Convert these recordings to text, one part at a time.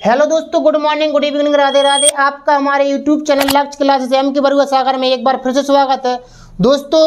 Hello दोस्तों, good morning, good evening, Radhe Radhe. आपका हमारे YouTube channel Lakshya classes M K Barua सागर में एक बार फिर से स्वागत है। दोस्तों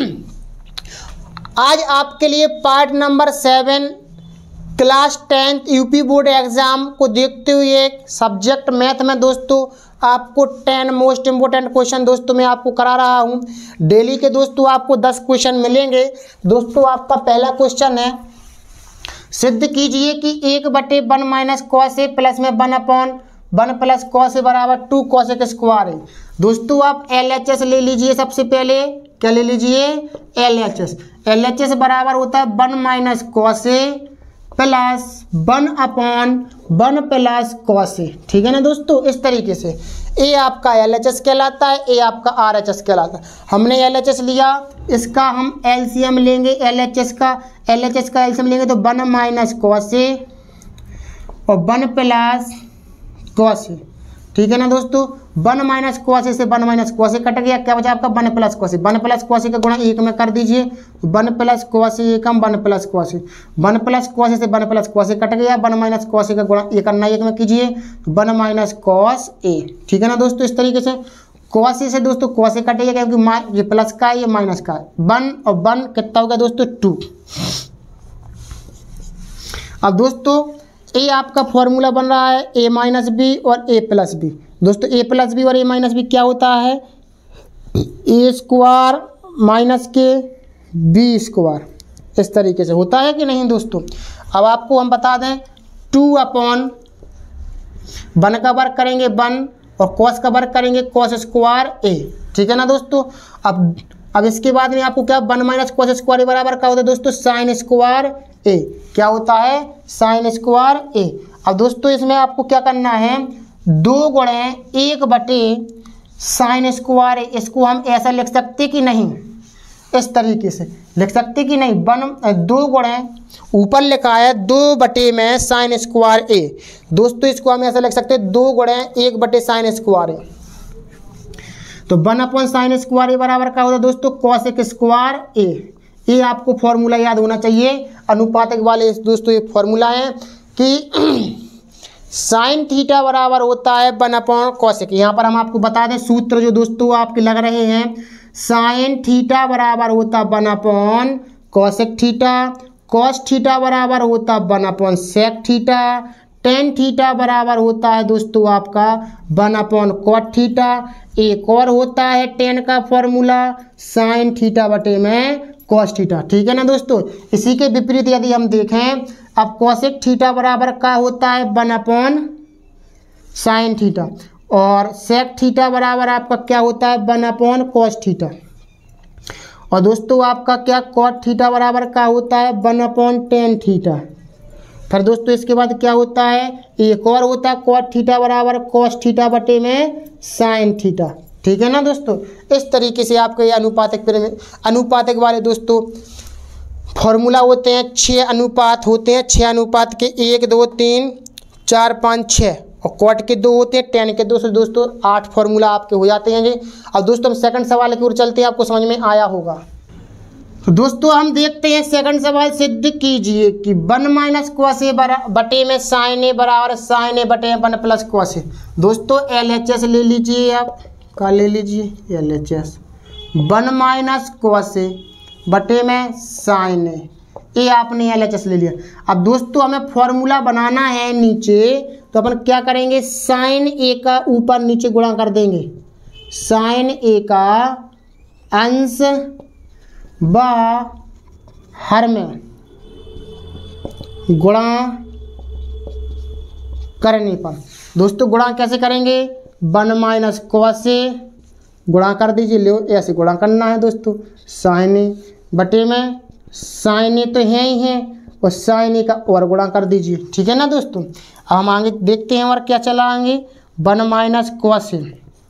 आज आपके लिए part number 7 class 10th UP board exam को देखते हुए एक सब्जेक्ट मैथ में दोस्तों आपको 10 मोस्ट इम्पोर्टेंट क्वेश्चन दोस्तों मैं आपको करा रहा हूं। डेली के दोस्तों आपको 10 क्वेश्चन मिलेंगे। दोस्तों आपका पहला क्वेश्चन है, सिद्ध कीजिए कि 1/1 माइनस कॉस ए प्लस में 1/1 प्लस कॉस ए बराबर 2 कॉस ए स्क्वायर है। दोस्तों आप LHS ले लीजिए। सबसे पहले क्या ले लीजिए? LHS बराबर होता है 1 minus cos a plus 1/1 plus cos a. ठीक है ना दोस्तों, इस तरीके से ए आपका LHS कहलाता है, ए आपका RHS कहलाता है। हमने LHS लिया, इसका हम LCM लेंगे। LHS का LCM लेंगे तो 1 माइनस कॉस ए और 1 प्लस कॉस ए। ठीक है ना दोस्तों, 1 माइनस कॉस ए से 1 माइनस कॉस ए कट गया, क्या बचा आपका 1 plus cos a. 1 plus cos a का गुणा 1 में कर दीजिए, 1 प्लस कॉस ए कम 1 plus cos a. 1 plus cos a से 1 प्लस कॉस ए कट गया, 1 माइनस कॉस ए का गुणा ये करना 1 में कीजिए, 1 माइनस कॉस ए। ठीक है ना दोस्तों, इस तरीके से कॉस ए से दोस्तों कॉस ए कटेगा क्योंकि ये प्लस का है, ये माइनस का है। 1 और 1 कितना होगा दोस्तों 2। अब दोस्तों ए आपका फॉर्मूला बन रहा है a माइनस बी और a प्लस बी। दोस्तों a प्लस बी और a माइनस बी क्या होता है? a स्क्वायर माइनस के b स्क्वायर। इस तरीके से होता है कि नहीं दोस्तों? अब आपको हम बता दें 2/1 का वर्ग करेंगे 1 और कॉस का वर्ग करेंगे कॉस स्क्वायर a। ठीक है ना दोस्तों। अब इसके बाद में आपको क्या 1 माइनस कॉस स्क्वायर बराबर क्या होता है दोस्तों? Sine square a. क्या होता है? Sine square a. अब दोस्तों इसमें आपको क्या करना है, 2 गुणे 1/, साइन स्क्वायर ए। इसको हम ऐसा लिख सकते कि नहीं? इस तरीके से लिख सकते कि नहीं? 2 गुणे ऊपर लिखा है 2/, में साइन स्क्वायर ए। दोस्तों इसको हम ऐसा लिख सकते हैं 2 गुणे 1/, साइन स्क्वायर ए। तो 1/, साइन स्क्वायर ए बराबर क्या होता है दोस्तों? Cos a square a. ये आपको फॉर्मूला याद होना चाहिए, अनुपातक वाले दोस्तों ये फॉर्मूला है कि साइन थीटा बराबर होता है 1/, कॉस ए। यहाँ पर हम आपको बता दें सूत्र जो दोस्तों आपके लग रहे हैं, साइन थीटा बराबर होता 1/, कॉस थीटा, कॉस थीटा बराबर होता 1/, सेक थीटा, टेन थीटा बराबर होता है दोस्तों आपका 1/, कॉट थीटा। एक और होता है टेन का फॉर्मूला साइन थीटा बटे में कॉस थीटा। ठीक है ना दोस्तों। इसी के विपरीत यदि हम देखें, अब कॉसेक थीटा बराबर क्या होता है 1/, साइन थीटा, और सेक थीटा बराबर आपका क्या होता है 1/, कॉस थीटा। और दोस्तों आपका क्या कॉट थीटा बराबर क्या होता है 1/, टेन थीटा। फिर दोस्तों इसके बाद क्या होता है, एक और होता है कॉट थीटा बराबर कॉस थीटा बटे में साइन थीटा। ठीक है ना दोस्तों। इस तरीके से आपके ये अनुपातक वाले दोस्तों फॉर्मूला होते हैं। 6 अनुपात होते हैं, 6 अनुपात के 1 2 3 4 5 6 और कॉट के 2 होते हैं, टेन के 2 से दोस्तों 8 फॉर्मूला आपके हो जाते हैं जी। अब दोस्तों हम सेकंड सवाल की ओर चलते हैं, आपको समझ में आया होगा। तो दोस्तों हम देखते हैं सेकंड सवाल, सिद्ध कीजिए कि 1 माइनस कॉस ए बटे में साइन ए बराबर साइन ए बटे 1 प्लस कॉस ए। दोस्तों LHS ले लीजिए, आप क्या ले लीजिए? LHS 1 माइनस कॉस ए बटे में साइन ए, ये आपने LHS ले लिया। अब दोस्तों हमें फॉर्मूला बनाना है नीचे, तो अपन क्या करेंगे, साइन ए का ऊपर नीचे गुणा कर देंगे, साइन ए का अंश व हर में गुणा करने पर। दोस्तों गुणा कैसे करेंगे, 1 माइनस कॉस ए गुणा कर दीजिए, लो ऐसे गुणा करना है दोस्तों, साइन ए बटे में साइन ए तो है ही है और साइन ए का और गुणा कर दीजिए। ठीक है ना दोस्तों। अब हम आगे देखते हैं और क्या चलाएंगे, 1 minus cos a,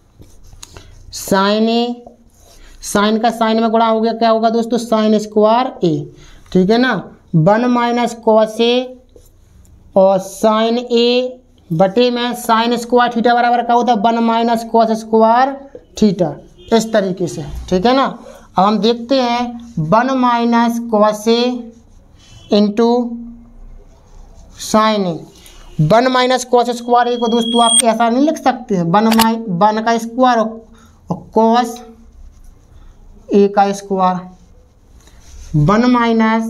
sine a, sine का साइन में गुणा हो गया, क्या होगा दोस्तों साइन स्क्वायर ए। ठीक है ना। 1 माइनस कॉस ए और साइन ए बटे में साइन स्क्वायर थीटा बराबर क्या होता है 1 माइनस कॉस स्क्वायर थीटा। इस तरीके से। ठीक है ना। अब हम देखते हैं 1 minus cos a into sine a 1 minus cos square a को दोस्तों आप ऐसा नहीं लिख सकते हैं, 1 का स्क्वायर और कॉस ए का square, 1 minus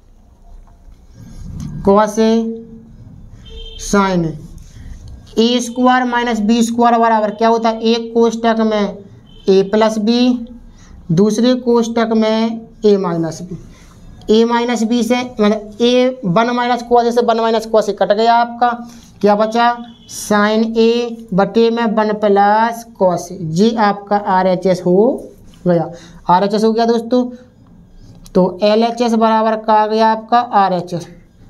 cos a sine a square minus b square बराबर क्या होता है, एक कोष्टक में ए प्लस बी, दूसरे कोष्टक में a minus b. A minus b से मतलब ए 1 माइनस कॉस से 1 माइनस कॉस कट गया आपका, क्या बचा साइन ए बटे में 1 प्लस कॉस। जी आपका RHS हो गया, RHS हो गया दोस्तों। तो LHS बराबर का आ गया आपका RHS।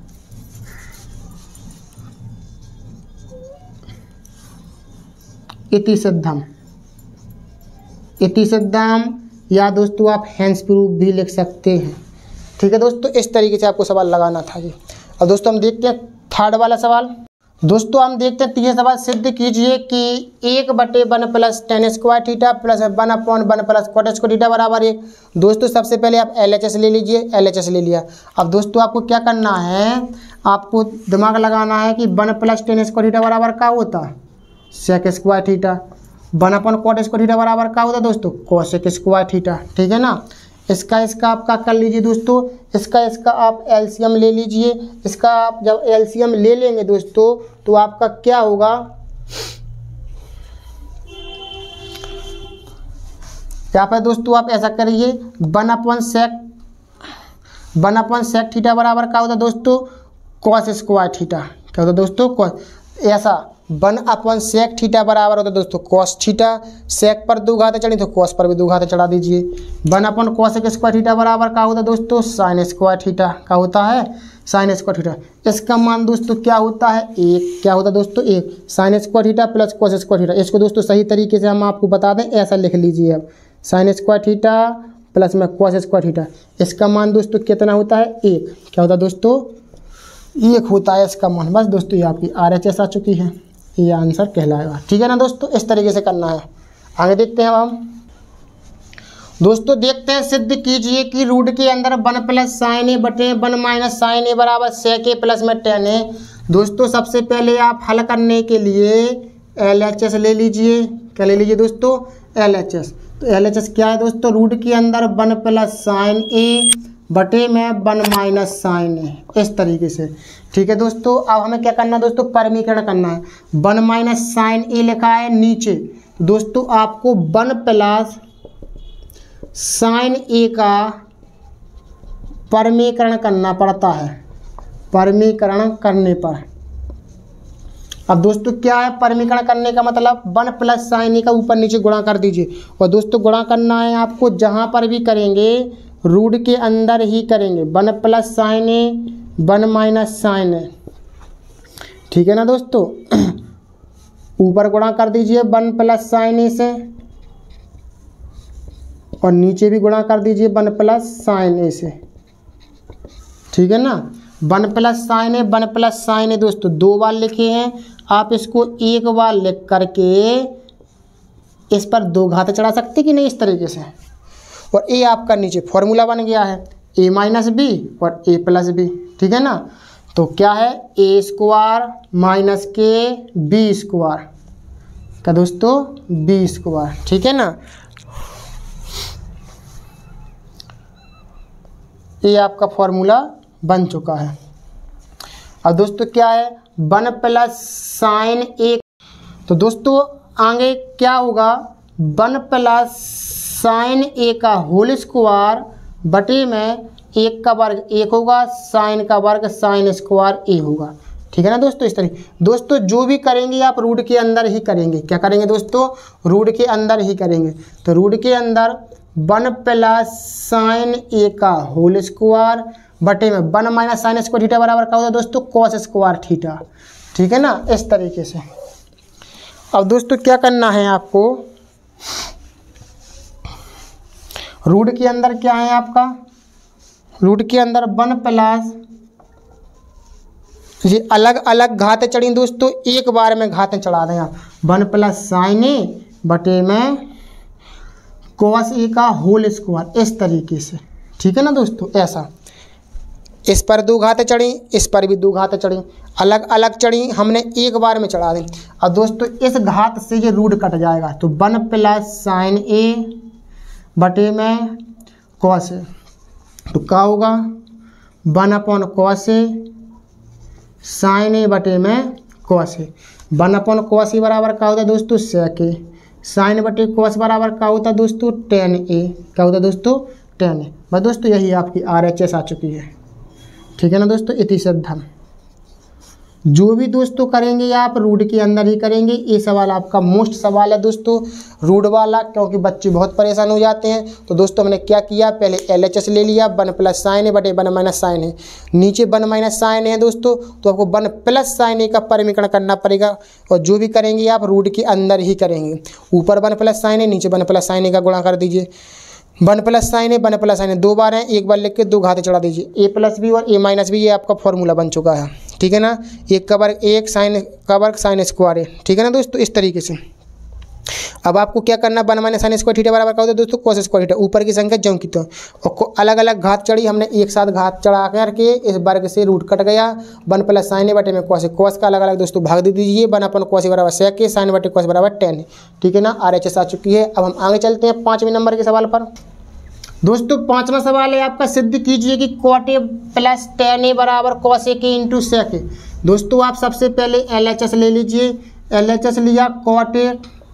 इति सिद्धम, इति सिद्धम, या दोस्तों आप हैंस प्रूफ भी लिख सकते हैं। ठीक है दोस्तों, इस तरीके से आपको सवाल लगाना था जी। अब दोस्तों हम देखते हैं थर्ड वाला सवाल। दोस्तों हम देखते हैं तीसरा सवाल, सिद्ध कीजिए कि 1/1 plus tan square theta plus 1/1 plus cot square theta बराबर 1। दोस्तों सबसे पहले आप LHS ले लीजिए, LHS ले लिया। अब दोस्तों आपको क्या करना है, आपको दिमाग लगाना है कि 1 प्लस tan स्क्वायर थीटा बराबर क्या होता है, sec square theta. 1/cot square theta बराबर क्या होता है दोस्तों, cosec स्क्वायर थीटा। ठीक है ना, इसका आपका कर लीजिए दोस्तों, इसका आप एलसीएम ले लीजिए। इसका आप जब एलसीएम ले लेंगे दोस्तों तो आपका क्या होगा, यहाँ पर दोस्तों आप ऐसा करिए 1/sec थीटा बराबर क्या होता है दोस्तों, cos स्क्वायर थीटा। क्या होता है दोस्तों, cos। ऐसा 1/sec थीटा बराबर होता है दोस्तों cos थीटा। sec पर 2 घातें चढ़ी तो cos पर भी 2 घातें चढ़ा दीजिए। 1/cosec स्क्वायर थीटा बराबर क्या होता है दोस्तों, sin स्क्वायर थीटा। क्या होता है, sin स्क्वायर थीटा। इसका मान दोस्तों क्या होता है, 1। क्या होता है दोस्तों, 1। sin square theta plus cos square theta. इसको दोस्तों सही तरीके से हम आपको बता दें, ऐसा लिख लीजिए अब, sin स्क्वायर थीटा प्लस में cos स्क्वायर थीटा। इसका मान दोस्तों कितना होता है, 1। क्या होता है दोस्तों, 1 होता है इसका मान। बस दोस्तों ये आपकी RHS आ चुकी है, ये आंसर कहलाएगा। ठीक है ना दोस्तों, इस तरीके से करना है। आगे देखते हैं अब हम दोस्तों, देखते हैं सिद्ध कीजिए कि रूट के अंदर 1 प्लस साइन ए बटे 1 माइनस साइन ए बराबर sec ए प्लस में tan ए। दोस्तों सबसे पहले आप हल करने के लिए LHS ले लीजिए। क्या ले लीजिए दोस्तों, LHS। तो LHS क्या है दोस्तों, रूट के अंदर 1 प्लस साइन ए बटे में 1 माइनस साइन ए, इस तरीके से। ठीक है दोस्तों, अब हमें क्या करना है दोस्तों, परमीकरण करना है। 1 माइनस साइन ए लिखा है नीचे, दोस्तों आपको 1 प्लस साइन ए का परमीकरण करना पड़ता है। परमीकरण करने पर अब दोस्तों क्या है, परमीकरण करने का मतलब 1 प्लस साइन ए का ऊपर नीचे गुणा कर दीजिए। और दोस्तों गुणा करना है आपको, जहाँ पर भी करेंगे रूट के अंदर ही करेंगे। 1 plus sine a 1 minus sine a. ठीक है ना दोस्तों, ऊपर गुणा कर दीजिए 1 प्लस साइन ए से, और नीचे भी गुणा कर दीजिए 1 प्लस साइन ए से। ठीक है ना, 1 plus sine a 1 plus sine a दोस्तों 2 बार लिखे हैं, आप इसको 1 बार लिख करके इस पर 2 घात चढ़ा सकते कि नहीं, इस तरीके से। और ए आपका नीचे फॉर्मूला बन गया है, a माइनस बी और a प्लस बी। ठीक है ना, तो क्या है, ए स्क्वायर माइनस के बी स्क्वायर। क्या दोस्तों, बी स्क्वायर। ठीक है ना, ये आपका फॉर्मूला बन चुका है। अब दोस्तों क्या है, 1 प्लस साइन ए। तो दोस्तों आगे क्या होगा, 1 प्लस साइन ए का होल स्क्वायर बटे में 1 का वर्ग 1 होगा, साइन का वर्ग साइन स्क्वायर ए होगा। ठीक है ना दोस्तों, इस तरीके। दोस्तों जो भी करेंगे आप रूट के अंदर ही करेंगे। क्या करेंगे दोस्तों, रूट के अंदर ही करेंगे। तो रूट के अंदर 1 प्लस साइन ए का होल स्क्वायर बटे में 1 माइनस साइन स्क्वायर थीटा बराबर क्या होता है दोस्तों, कॉस स्क्वायर थीटा। ठीक है ना, इस तरीके से। अब दोस्तों क्या करना है आपको, रूट के अंदर क्या है आपका, रूट के अंदर 1 प्लस, ये अलग अलग घातें चढ़ी दोस्तों, एक बार में घातें चढ़ा दें आप। 1 प्लस साइन ए बटे में कॉस ए का होल स्क्वायर, इस तरीके से। ठीक है ना दोस्तों, ऐसा इस पर 2 घातें चढ़ी, इस पर भी 2 घातें चढ़ी, अलग अलग चढ़ी, हमने एक बार में चढ़ा दी। अब दोस्तों इस घात से ये रूट कट जाएगा, तो 1 प्लस साइन ए बटे में कॉस ए, तो क्या होगा 1 upon cos a sine a बटे में cos a. 1 upon cos a बराबर क्या होता है दोस्तों सेक ए, साइन बटे कॉस बराबर क्या होता है दोस्तों टेन ए, क्या होता है दोस्तों टेन ए। बस दोस्तों यही आपकी RHS आ चुकी है, ठीक है ना दोस्तों। इति सिद्धम। जो भी दोस्तों करेंगे आप रूट के अंदर ही करेंगे। ये सवाल आपका मोस्ट सवाल है दोस्तों रूट वाला, क्योंकि बच्चे बहुत परेशान हो जाते हैं। तो दोस्तों हमने क्या किया, पहले LHS ले लिया 1 प्लस साइन ए बटे 1 माइनस साइन ए, नीचे 1 माइनस साइन है दोस्तों, तो आपको 1 प्लस साइन ए का परिमीकरण करना पड़ेगा। और जो भी करेंगे आप रूट के अंदर ही करेंगे। ऊपर 1 प्लस साइन ए, नीचे 1 प्लस साइन ए का गुणा कर दीजिए। 1 plus sine a 1 plus sine a 2 बार हैं, एक बार लिख के 2 घातें चढ़ा दीजिए। ए प्लस बी और ए माइनस बी, ये आपका फॉर्मूला बन चुका है, ठीक है ना। एक का वर्ग एक, साइन का वर्ग साइन स्क्वायर है, ठीक है ना दोस्तों। इस तरीके से अब आपको क्या करना, 1 माइनस साइन स्क्वायर थीटा बराबर क्या होता है दोस्तों कॉस स्क्वायर थीटा। ऊपर की संख्या ज्यों की त्यों, और अलग अलग घात चढ़ी, हमने एक साथ घात चढ़ा करके इस वर्ग से रूट कट गया। 1 प्लस साइन ए बटे में कॉस, कॉस का अलग अलग दोस्तों भाग दे दीजिए। 1 अपन कॉस बराबर सेक ए, साइन बटे कॉस बराबर टेन, ठीक है ना। RHS आ चुकी है। अब हम आगे चलते हैं 5वें नंबर के सवाल पर। दोस्तों 5वां सवाल है आपका, सिद्ध कीजिए कि cot a plus tan a बराबर कॉस ए के इंटू सेक ए। दोस्तों आप सबसे पहले LHS ले लीजिए। LHS लिया cot a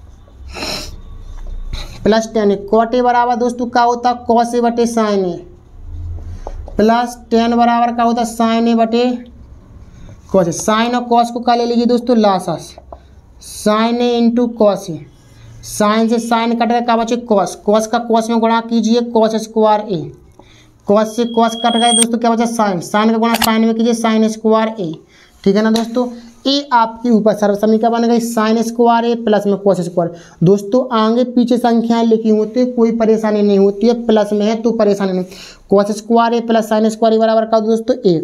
plus tan a, cot a बराबर दोस्तों क्या होता है कॉस ए बटे साइन ए, प्लस टेन बराबर क्या होता है साइन ए बटे कॉस ए। साइन और कॉस को क्या ले लीजिए दोस्तों लासास, sine a into cos a. Sine से साइन कट गया, क्या बचे कॉस, कॉस का कॉस में गुणा कीजिए कॉस स्क्वायर ए, कॉस से कॉस कट गया दोस्तों, क्या बचा साइन, साइन का गुणा साइन में कीजिए साइन स्क्वायर ए, ठीक है ना दोस्तों। ए आपकी ऊपर सर्व समीकरण बन गई साइन स्क्वायर ए प्लस में कॉस स्क्वायर। दोस्तों आगे पीछे संख्याएं लिखी होती है, कोई परेशानी नहीं होती है, प्लस में है तो परेशानी नहीं। Cos square a plus sine square बराबर का दोस्तों a,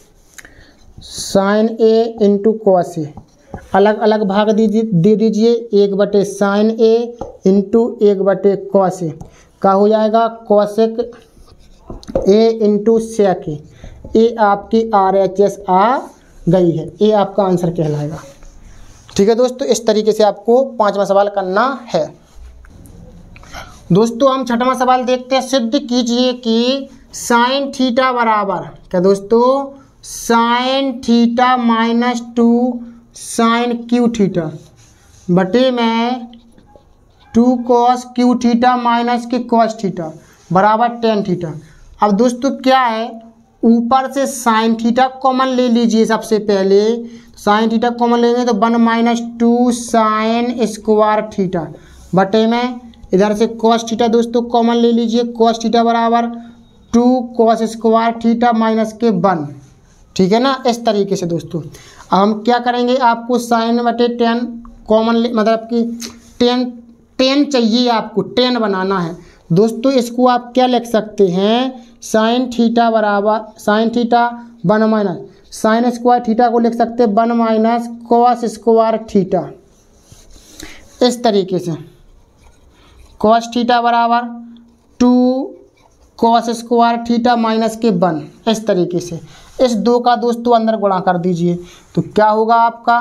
sine a into cos a, अलग अलग भाग दे दीजिए। 1 बटे साइन ए इंटू 1 बटे कॉस ए, का हो जाएगा कॉसेक ए इंटू सेक ए। ये आपकी RHS आ गई है, ये आपका आंसर कहलाएगा, ठीक है दोस्तों। इस तरीके से आपको 5वां सवाल करना है। दोस्तों हम 6वां सवाल देखते हैं। सिद्ध कीजिए कि साइन थीटा बराबर क्या दोस्तों sine theta minus 2 sine cube theta बटे में 2 कॉस क्यू थीटा माइनस के कॉस थीटा बराबर टेन थीटा। अब दोस्तों क्या है, ऊपर से साइन थीटा कॉमन ले लीजिए। सबसे पहले साइन थीटा कॉमन लेंगे तो 1 माइनस 2 साइन स्क्वायर थीटा बटे में इधर से कॉस थीटा दोस्तों कॉमन ले लीजिए। कॉस थीटा बराबर 2 कॉस स्क्वायर थीटा माइनस के 1, ठीक है ना। इस तरीके से दोस्तों हम क्या करेंगे, आपको साइन बटे टेन कॉमन मतलब कि टेन चाहिए, आपको 10 बनाना है दोस्तों। इसको आप क्या लिख सकते हैं, साइन थीटा बराबर sine theta 1 minus sine square theta को लिख सकते हैं 1 माइनस कॉस स्क्वायर थीटा। इस तरीके से कॉस थीटा बराबर 2 कॉस स्क्वायर थीटा माइनस के 1। इस तरीके से इस 2 का दोस्तों अंदर गुणा कर दीजिए, तो क्या होगा आपका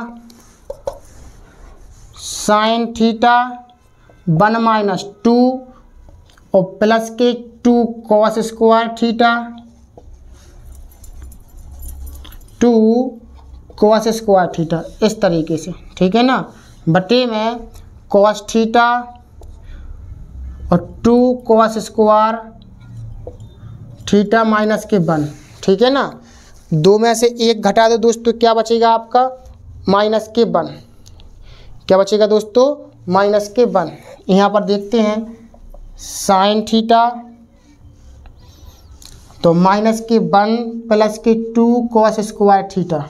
साइन थीटा 1 माइनस 2 और प्लस के 2 cos square theta 2 cos square theta. इस तरीके से, ठीक है ना, बटे में कॉस थीटा और 2 कॉस स्क्वायर थीटा माइनस के 1, ठीक है ना। 2 में से 1 घटा दो दोस्तों, क्या बचेगा आपका माइनस के 1, क्या बचेगा दोस्तों माइनस के 1। यहाँ पर देखते हैं साइन थीटा तो माइनस के 1 प्लस के 2 कॉस स्क्वायर थीटा।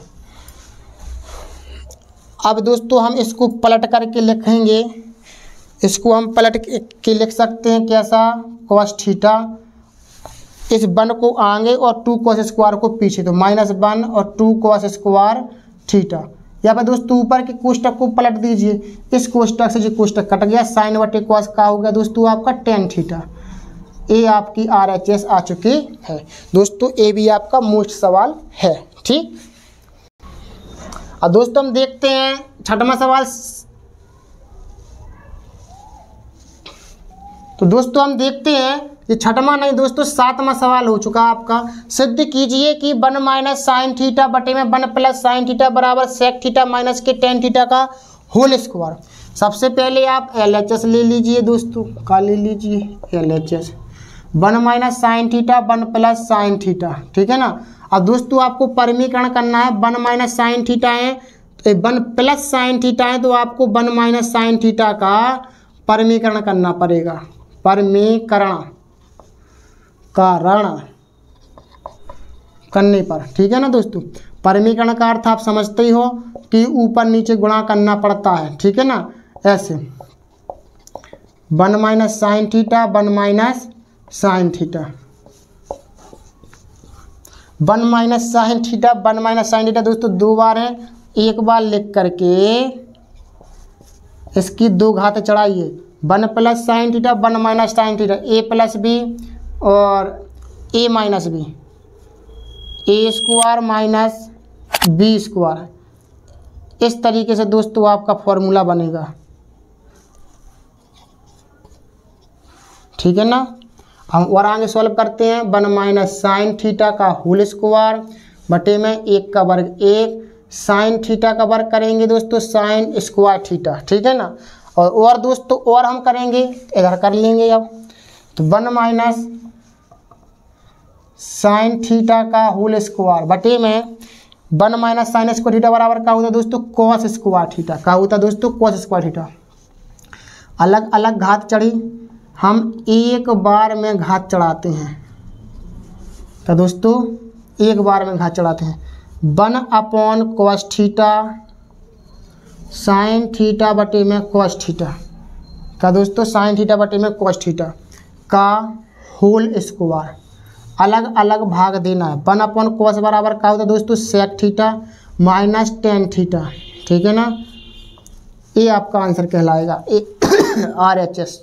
अब दोस्तों हम इसको पलट करके लिखेंगे, इसको हम पलट के लिख सकते हैं कैसा, कॉस थीटा इस 1 को आगे और 2 कॉस स्क्वायर को पीछे, तो -1 और 2 कॉस स्क्वायर थीटा। यहाँ पर दोस्तों ऊपर के कोष्टक को पलट दीजिए, इस कोष्टक से जो कोष्टक कट गया, साइन बटे कॉस का हो गया दोस्तों आपका टेन थीटा। ये आपकी RHS आ चुकी है दोस्तों। ये भी आपका मोस्ट सवाल है, ठीक। अब दोस्तों हम देखते हैं छठवां सवाल। तो दोस्तों हम देखते हैं, ये छठवां नहीं दोस्तों, सातवां सवाल हो चुका आपका। सिद्ध कीजिए कि 1 माइनस साइन थीटा बटे में 1 प्लस साइन थीटा बराबर सेक थीटा माइनस के टेन थीटा का होल स्क्वायर। सबसे पहले आप LHS ले लीजिए दोस्तों, का ले लीजिए LHS। 1 minus sine theta 1 plus sine theta, ठीक है ना। अब दोस्तों आपको परिमीकरण करना है। 1 माइनस साइन थीटा है तो 1 प्लस साइन थीटा है, तो आपको 1 माइनस साइन थीटा का परिमीकरण करना पड़ेगा। परिमीकरण कारण करने पर, ठीक है ना दोस्तों। परिमीकरण का अर्थ आप समझते ही हो कि ऊपर नीचे गुणा करना पड़ता है, ठीक है ना। ऐसे 1 minus sine theta 1 minus sine theta 1 minus sine theta 1 minus sine theta दोस्तों 2 बार है। एक बार लिख करके इसकी 2 घात चढ़ाइए। 1 plus sine theta 1 minus sine theta, A plus b और A minus b, A square minus b square. इस तरीके से दोस्तों आपका फॉर्मूला बनेगा, ठीक है ना। हम और आगे सॉल्व करते हैं। 1 माइनस साइन थीटा का होल स्क्वायर बटे में 1 का वर्ग 1, साइन थीटा का वर्ग करेंगे दोस्तों साइन स्क्वायर थीटा, ठीक है ना। और दोस्तों और हम करेंगे, इधर कर लेंगे अब। तो 1 माइनस साइन थीटा का होल स्क्वायर बटे में 1 माइनस साइन स्क्वायर थीटा बराबर क्या होता है दोस्तों, कॉस स्क्वायर थीटा। क्या होता है दोस्तों, कॉस स्क्वायर थीटा। अलग अलग घात चढ़ी, हम एक बार में घात चढ़ाते हैं। तो दोस्तों एक बार में घात चढ़ाते हैं। 1 upon cos theta sine theta बटे में कॉस थीटा का दोस्तों साइन थीटा बटे में कॉस थीटा का होल स्क्वायर। अलग अलग भाग देना है। 1 अपॉन कॉस बराबर क्या होता है दोस्तों, sec theta minus tan theta, ठीक है ना। ये आपका आंसर कहलाएगा RHS।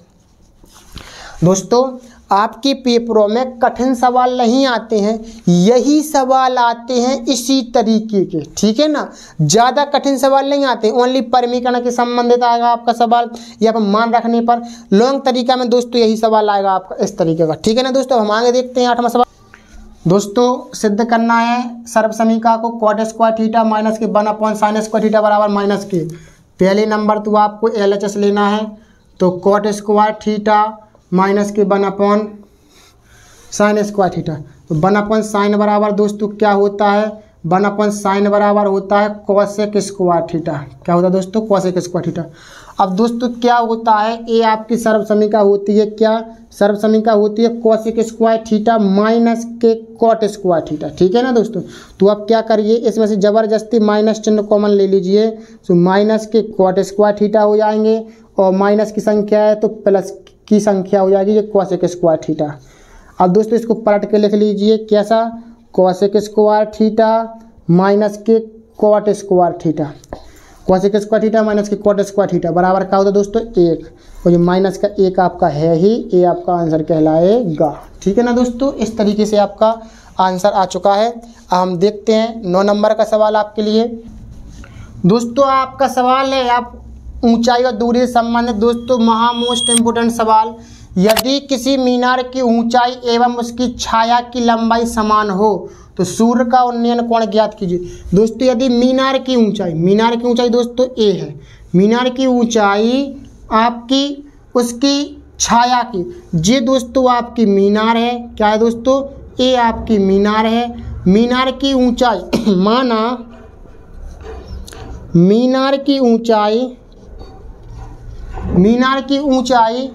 दोस्तों आपके पेपरों में कठिन सवाल नहीं आते हैं, यही सवाल आते हैं इसी तरीके के, ठीक है ना। ज़्यादा कठिन सवाल नहीं आते, ओनली परिमीकरण के संबंधित आएगा आपका सवाल, या पर मान रखने पर। लॉन्ग तरीका में दोस्तों यही सवाल आएगा आपका इस तरीके का, ठीक है ना दोस्तों। हम आगे देखते हैं 8वां सवाल। दोस्तों सिद्ध करना है सर्व समीकरण को कॉट स्क्वायर थीटा माइनस के 1 अपॉन साइन स्क्वायर थीटा बराबर माइनस के। पहले नंबर तो आपको LHS लेना है, तो कॉट स्क्वायर थीटा माइनस के 1 अपॉन साइन स्क्वायर थीटा। तो 1 अपॉन साइन बराबर दोस्तों क्या होता है, 1 अपॉन साइन बराबर होता है कॉसेक स्क्वायर थीटा। क्या होता है दोस्तों, कॉसेक स्क्वायर थीटा। अब दोस्तों क्या होता है, ये आपकी सर्व समीकरण होती है, क्या सर्व समीकरण होती है, कॉसेक स्क्वायर थीटा माइनस के कॉट स्क्वायर थीटा, ठीक है ना दोस्तों। तो अब क्या करिए, इसमें से ज़बरदस्ती माइनस चिन्ह कॉमन ले लीजिए, तो माइनस के कॉट स्क्वायर थीटा हो जाएंगे, और माइनस की संख्या है तो प्लस की संख्या हो जाएगी, ये कॉसेक स्क्वायर थीटा। अब दोस्तों इसको पलट के लिख लीजिए, कैसा, कॉसेक स्क्वायर थीटा माइनस के cot square theta. Cosec square theta minus के कॉट स्क्वायर थीटा बराबर क्या होता है दोस्तों, 1। और ये माइनस का 1 आपका है ही, ये आपका आंसर कहलाएगा, ठीक है ना दोस्तों। इस तरीके से आपका आंसर आ चुका है। अब हम देखते हैं 9 नंबर का सवाल आपके लिए। दोस्तों आपका सवाल है, आप ऊंचाई और दूरी से संबंधित दोस्तों मोस्ट इम्पोर्टेंट सवाल। यदि किसी मीनार की ऊंचाई एवं उसकी छाया की लंबाई समान हो तो सूर्य का उन्नयन कोण ज्ञात कीजिए। दोस्तों यदि मीनार की ऊंचाई दोस्तों A है, मीनार की ऊंचाई आपकी उसकी छाया की, ये दोस्तों आपकी मीनार है, क्या है दोस्तों, ये आपकी मीनार है। मीनार की ऊंचाई माना मीनार की ऊंचाई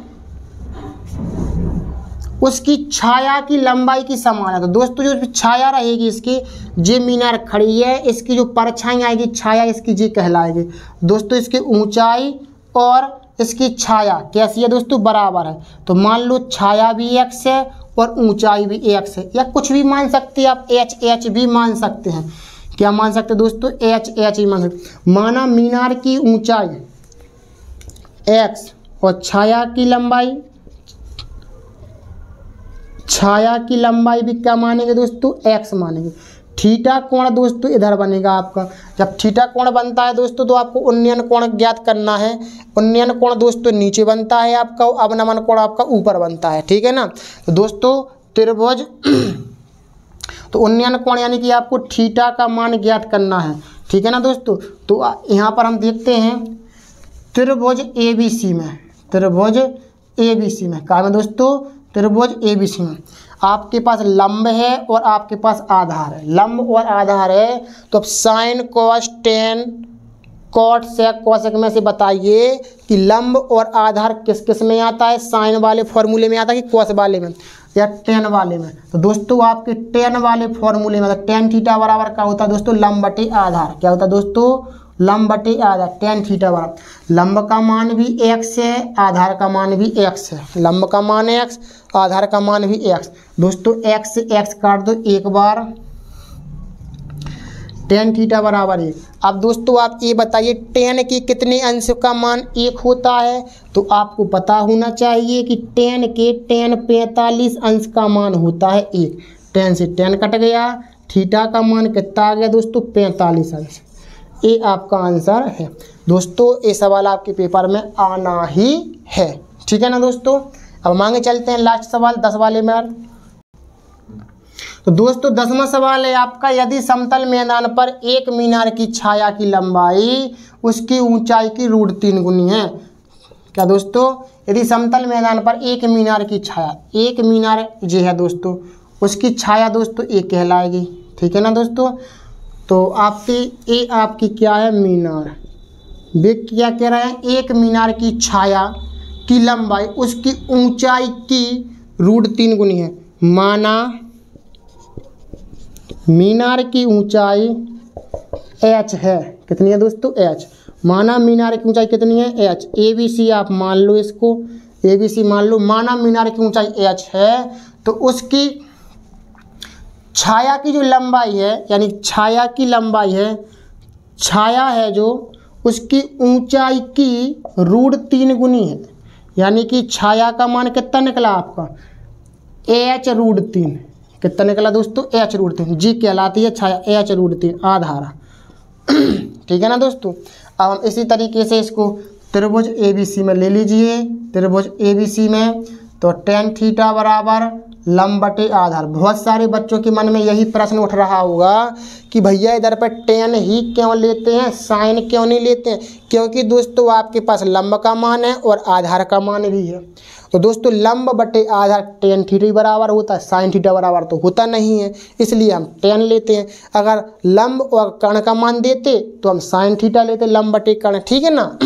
उसकी छाया की लंबाई की समान है। तो दोस्तों जो छाया रहेगी इसकी, ये मीनार खड़ी है, इसकी जो परछाई आएगी छाया इसकी जी कहलाएगी। दोस्तों इसकी ऊंचाई और इसकी छाया कैसी है दोस्तों, बराबर है। तो मान लो छाया भी x है और ऊंचाई भी x है, या कुछ भी मान सकते हैं आप, h भी मान सकते हैं। क्या मान सकते हैं दोस्तों, h ही मान सकते। माना मीनार की ऊंचाई x और छाया की लंबाई छाया की लंबाई भी क्या मानेंगे दोस्तों, x मानेंगे। थीटा कोण दोस्तों इधर बनेगा आपका। जब थीटा कोण बनता है दोस्तों तो आपको उन्नयन कोण ज्ञात करना है। उन्नयन कोण दोस्तों नीचे बनता है आपका, अवनमन कोण आपका ऊपर बनता है, ठीक है ना। तो दोस्तों त्रिभुज तो उन्नयन कोण यानी कि आपको थीटा का मान ज्ञात करना है, ठीक है ना दोस्तों। तो यहाँ पर हम देखते हैं त्रिभुज ABC में, त्रिभुज ABC में कहा है दोस्तों, त्रिभुज ABC में आपके पास लंब है और आपके पास आधार है। लंब और आधार है तो अब sine cos tan cot sec cosec में से बताइए कि लंब और आधार किस किस में आता है, साइन वाले फॉर्मूले में आता है कि कॉस वाले में या टेन वाले में। तो दोस्तों आपके टेन वाले फॉर्मूले में टेन थीटा बराबर क्या होता है दोस्तों, लंब बटे आधार। क्या होता है दोस्तों, लंब बटे आधार, टेन थीटा बराबर। लंब का मान भी x है, आधार का मान भी x है। लंब का मान x, आधार का मान भी x। दोस्तों x से x काट दो एक बार, टेन थीटा बराबर 1। अब दोस्तों आप ये बताइए टेन के कितने अंश का मान 1 होता है, तो आपको पता होना चाहिए कि टेन के 45 अंश का मान होता है 1। टेन से 10 कट गया, थीटा का मान कितना आ गया दोस्तों, 45 अंश। ये आपका आंसर है दोस्तों। ये सवाल आपके पेपर में आना ही है, ठीक है ना दोस्तों। अब मांगे चलते हैं लास्ट सवाल 10 वाले में। तो दोस्तों 10वां सवाल है आपका, यदि समतल मैदान पर एक मीनार की छाया की लंबाई उसकी ऊंचाई की √3 गुनी है। क्या दोस्तों, यदि समतल मैदान पर एक मीनार की छाया, एक मीनार ये है दोस्तों, उसकी छाया दोस्तों एक कहलाएगी, ठीक है ना दोस्तों। तो आपकी क्या है, मीनार। वे क्या कह रहे हैं, एक मीनार की छाया की लंबाई उसकी ऊंचाई की √3 गुनी है। माना मीनार की ऊंचाई h है, कितनी है दोस्तों, h। माना मीनार की ऊंचाई कितनी है, h। ABC आप मान लो, इसको ABC मान लो। माना मीनार की ऊंचाई h है तो उसकी छाया की जो लंबाई है, यानी छाया की लंबाई है, छाया है जो, उसकी ऊंचाई की √3 गुनी है। यानी कि छाया का मान कितना निकला आपका, h√3। कितना निकला दोस्तों, h√3। जी कहलाती है छाया, h√3 आधार, ठीक है ना दोस्तों। अब हम इसी तरीके से इसको त्रिभुज ABC में ले लीजिए। त्रिभुज ABC में तो टेन थीटा बराबर लंब बटे आधार। बहुत सारे बच्चों के मन में यही प्रश्न उठ रहा होगा कि भैया इधर पर टेन ही क्यों लेते हैं, साइन क्यों नहीं लेते हैं। क्योंकि दोस्तों आपके पास लंब का मान है और आधार का मान भी है। तो दोस्तों लंब बटे आधार टेन थीटा बराबर होता है, साइन थीटा बराबर तो होता नहीं है, इसलिए हम टेन लेते हैं। अगर लंब और कर्ण का मान देते तो हम साइन थीटा लेते, लंब बटे कर्ण, ठीक है ना।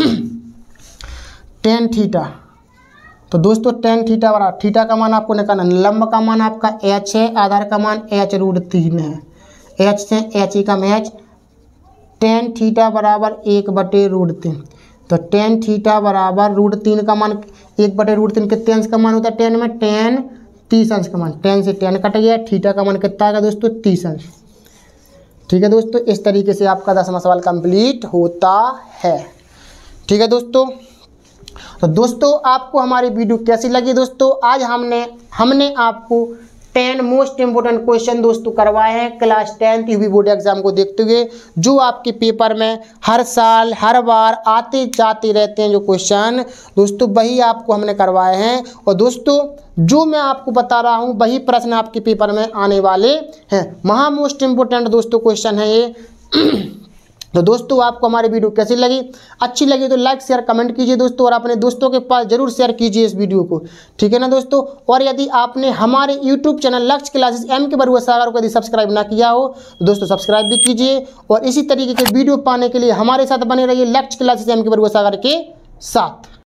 टेन थीटा, तो दोस्तों टेन थीटा बराबर, थीटा का मान आपको निकालना, लंब का मान आपका h है, आधार का मान h√3 है। h से h ही कम h, टेन थीटा बराबर 1/√3। तो टेन थीटा बराबर √3 का मान 1/√3 कितने अंश का मान होता है टेन में, 30 अंश का मान। 10 से 10 कट गया, थीटा का मान कितना आएगा दोस्तों, 30 अंश, ठीक है दोस्तों। इस तरीके से आपका 10वां सवाल कंप्लीट होता है, ठीक है दोस्तों। तो दोस्तों आपको हमारी वीडियो कैसी लगी दोस्तों। आज हमने आपको 10 मोस्ट इंपोर्टेंट क्वेश्चन दोस्तों करवाए हैं class 10th UP board exam को देखते हुए, जो आपके पेपर में हर साल हर बार आते जाते रहते हैं। जो क्वेश्चन दोस्तों वही आपको हमने करवाए हैं, और दोस्तों जो मैं आपको बता रहा हूं वही प्रश्न आपके पेपर में आने वाले हैं। महा मोस्ट इंपोर्टेंट दोस्तों क्वेश्चन है ये। तो दोस्तों आपको हमारी वीडियो कैसी लगी, अच्छी लगी तो लाइक शेयर कमेंट कीजिए दोस्तों, और अपने दोस्तों के पास जरूर शेयर कीजिए इस वीडियो को, ठीक है ना दोस्तों। और यदि आपने हमारे YouTube channel Lakshya classes M K Barua सागर को यदि सब्सक्राइब ना किया हो तो दोस्तों सब्सक्राइब भी कीजिए, और इसी तरीके के वीडियो पाने के लिए हमारे साथ बने रहिए लक्ष्य क्लासेस M के बरुआ सागर के साथ।